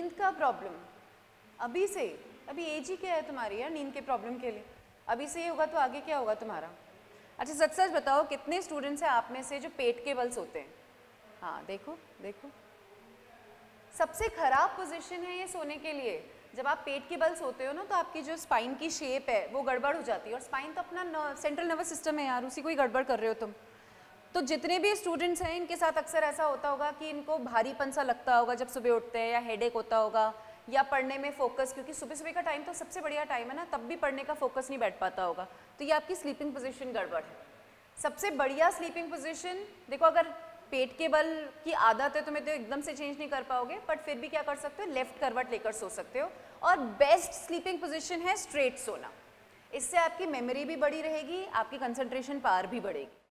नींद का प्रॉब्लम अभी से, अभी एज ही क्या है तुम्हारी यार नींद के प्रॉब्लम के लिए, अभी से ये होगा तो आगे क्या होगा तुम्हारा। अच्छा सच सच बताओ कितने स्टूडेंट्स हैं आप में से जो पेट के बल सोते हैं? हाँ देखो देखो, सबसे खराब पोजीशन है ये सोने के लिए। जब आप पेट के बल सोते हो ना तो आपकी जो स्पाइन की शेप है वो गड़बड़ हो जाती है, और स्पाइन तो अपना सेंट्रल नर्वस सिस्टम है यार, उसी को ही गड़बड़ कर रहे हो तुम। तो जितने भी स्टूडेंट्स हैं इनके साथ अक्सर ऐसा होता होगा कि इनको भारीपन सा लगता होगा जब सुबह उठते हैं, या हेडेक होता होगा, या पढ़ने में फोकस, क्योंकि सुबह सुबह का टाइम तो सबसे बढ़िया टाइम है ना, तब भी पढ़ने का फोकस नहीं बैठ पाता होगा। तो ये आपकी स्लीपिंग पोजीशन गड़बड़ है। सबसे बढ़िया स्लीपिंग पोजीशन देखो, अगर पेट के बल की आदत है तुम्हें तो एकदम से चेंज नहीं कर पाओगे, बट फिर भी क्या कर सकते हो, लेफ्ट करवट लेकर सो सकते हो। और बेस्ट स्लीपिंग पोजीशन है स्ट्रेट सोना। इससे आपकी मेमोरी भी बड़ी रहेगी, आपकी कंसंट्रेशन पावर भी बढ़ेगी।